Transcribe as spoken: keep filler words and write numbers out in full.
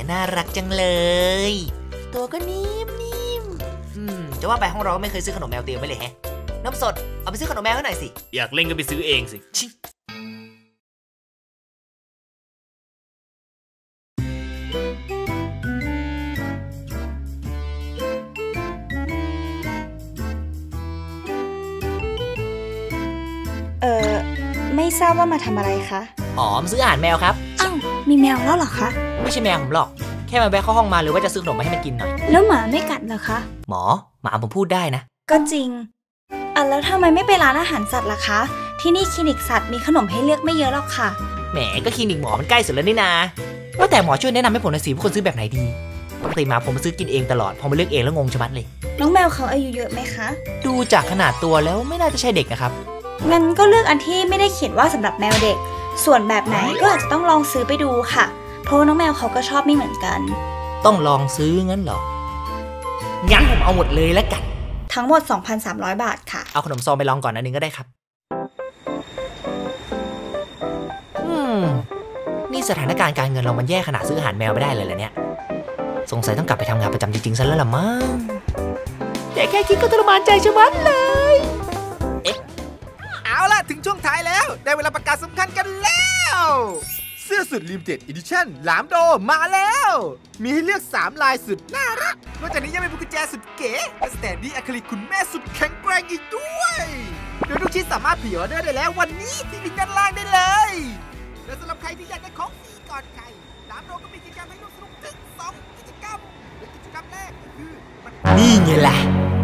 น่ารักจังเลยตัวก็นิ่มนิ่มอืมจะว่าไปห้องเราก็ไม่เคยซื้อขนมแมวเตรียมไว้เลยแฮะน้ำสดเอาไปซื้อขนมแมวให้หน่อยสิอยากเล่นก็ไปซื้อเองสิเออไม่ทราบว่ามาทำอะไรคะอ๋อมาซื้ออาหารแมวครับอ้าวมีแมวแล้วเหรอคะไม่ใช่แมวผมหรอกแค่มาแวะเข้าห้องมาหรือว่าจะซื้อขนมมาให้มันกินหน่อยแล้วหมาไม่กัดเหรอคะหมอหมาผมพูดได้นะก็จริงอ่ะแล้วทำไมไม่ไปร้านอาหารสัตว์ล่ะคะที่นี่คลินิกสัตว์มีขนมให้เลือกไม่เยอะหรอกค่ะแหมก็คลินิกหมอมันใกล้สุดแล้วนี่นาว่าแต่หมอช่วยแนะนำให้ผมหน่อยสิว่าควรซื้อแบบไหนดีปกติหมาผมมาซื้อกินเองตลอดพอมาเลือกเองแล้วงงชะมัดเลยน้องแมวเขาอายุเยอะไหมคะดูจากขนาดตัวแล้วไม่น่าจะใช่เด็กนะครับงั้นก็เลือกอันที่ไม่ได้เขียนว่าสำหรับแมวเด็กส่วนแบบไหนก็อาจจะต้องลองซื้อไปดูค่ะเพราะน้องแมวเขาก็ชอบไม่เหมือนกันต้องลองซื้องั้นเหรองั้นผมเอาหมดเลยแล้วกันทั้งหมด สองพันสามร้อย บาทค่ะเอาขนมซองไปลองก่อนอันนึงก็ได้ครับอืมนี่สถานการณ์การเงินเรามันแย่ขนาดซื้ออาหารแมวไม่ได้เลยเหรอเนี่ยสงสัยต้องกลับไปทำงานประจำจริงๆซะแล้วล่ะมั้งแต่แค่คิดก็ทรมานใจชะมัดเลยเอ๊ะเอาล่ะถึงช่วงท้ายแล้วได้เวลาประกาศสำคัญกันแล้วเสื้อสุดลิมิเต็ดอีดิชั่นหลามโดมาแล้วมีให้เลือกสามลายสุดน่ารักนอกจากนี้ยังมีพวงกุญแจสุดเก๋และสแตนดี้อะคริลิกคุณแม่สุดแข็งแกร่งอีกด้วยโดยทุกชิ้นสามารถพรีออเดอร์ได้แล้ววันนี้ที่ลิงก์ด้านล่างได้เลยและสำหรับใครที่อยากได้ของฟรีก่อนใครหลามโดก็มีกิจกรรมให้ร่วมสนุกถึงสองกิจกรรมและกิจกรรมแรกคือนี่ไงล่ะ